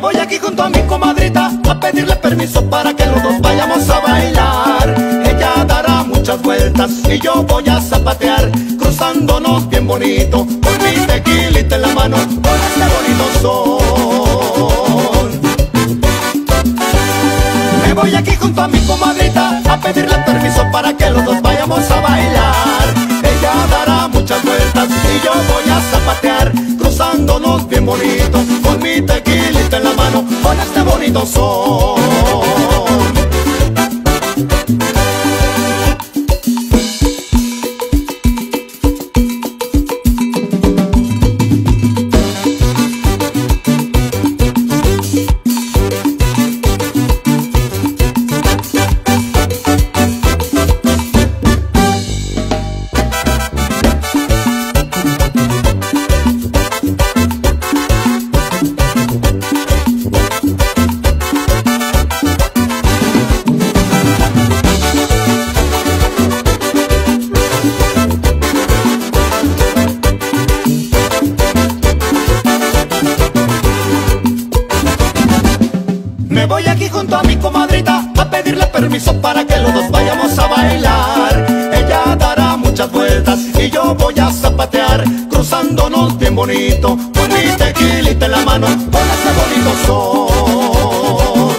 voy aquí junto a mi comadrita a pedirle permiso para que los dos vayamos a bailar. Ella dará muchas vueltas y yo voy a zapatear, cruzándonos bien bonito, con mi tequilita en la mano, con este bonito son. Me voy aquí junto a mi comadrita a pedirle permiso para que los dos vayamos a bailar. Ella dará muchas vueltas y yo voy a zapatear, cruzándonos bien bonito, con mi tequilita en la mano, con este bonito son. Me voy aquí junto a mi comadrita a pedirle permiso para que los dos vayamos a bailar. Ella dará muchas vueltas y yo voy a zapatear, cruzándonos bien bonito, con mi tequilita en la mano, con este bonito son.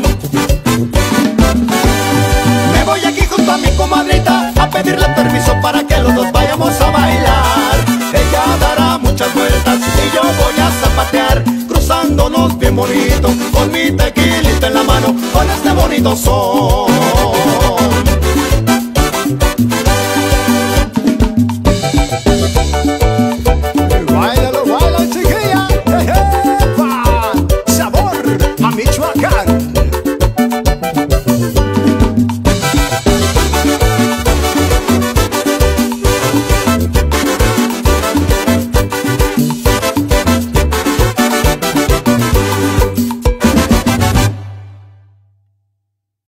Me voy aquí junto a mi comadrita a pedirle permiso para que los dos vayamos a bailar. Ella dará muchas vueltas y yo voy a zapatear, cruzándonos bien bonito, con mi tequilita en la mano, con este bonito son.